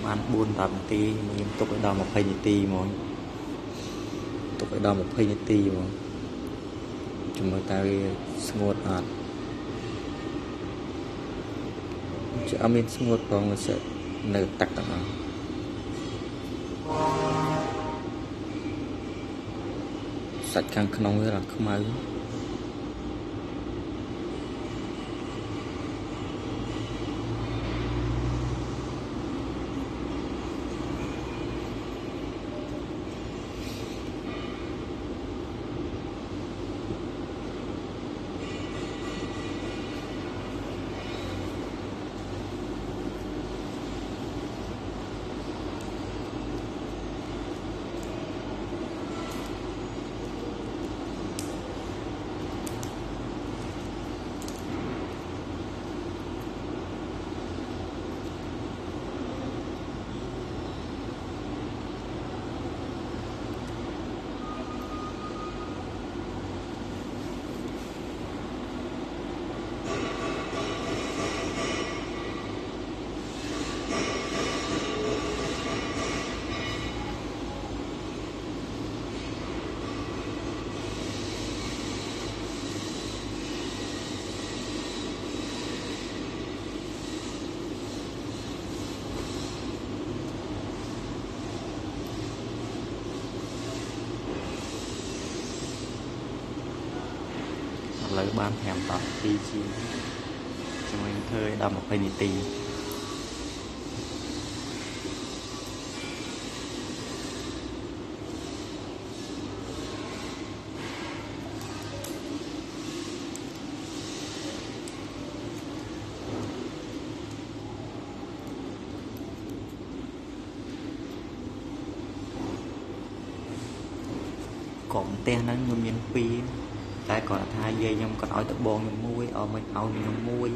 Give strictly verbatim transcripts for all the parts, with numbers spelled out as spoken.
ăn buôn tạm tí mình tục ở đâu một phây tí mà tục ở đâu một phây tí mà chúng ta ngột hạt chứ âm in ngột còn là sẽ nở tắc tặng nào sạch càng không là không ai lấy ban hẻm tọt tí chi cho mình thơi đâm một phây tí cổng ten nó như miền phi tại còn thay dây nhung còn nói tự bồn nhung muối ở mình ao nhung muối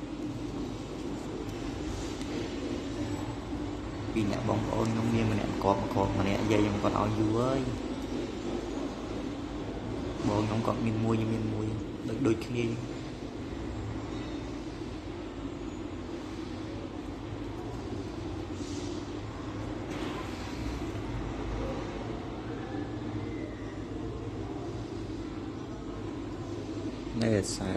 vì nè bông ôn nhung miên mà nè có một cột mà nè dây nhung còn nói dư ơi bồn nhung còn miên muối như miên muối đôi đôi kia đây là sao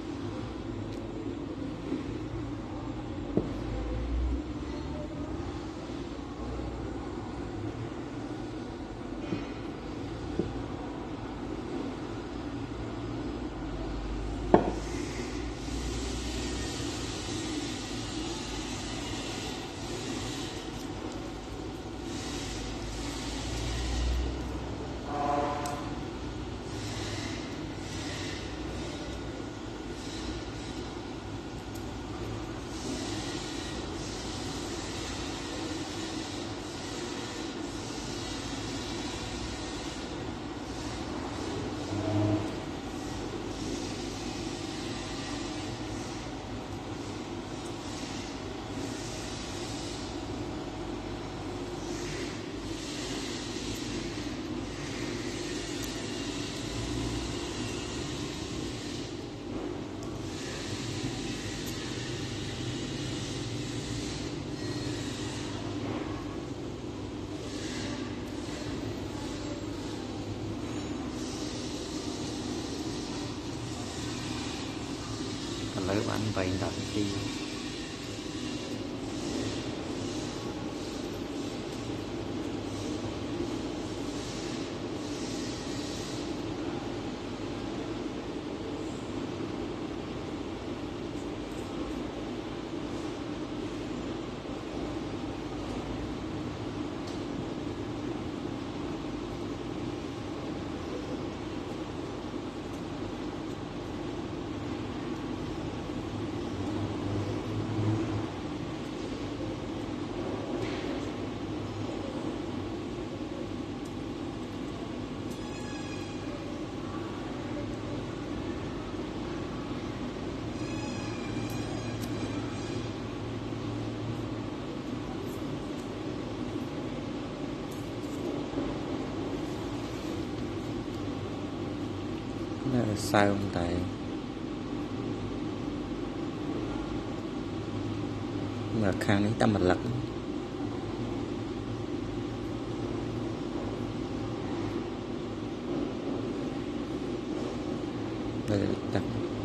lấy bạn vậy đặt đi sao không tại mà khang ấy ta mình lật đây là đặt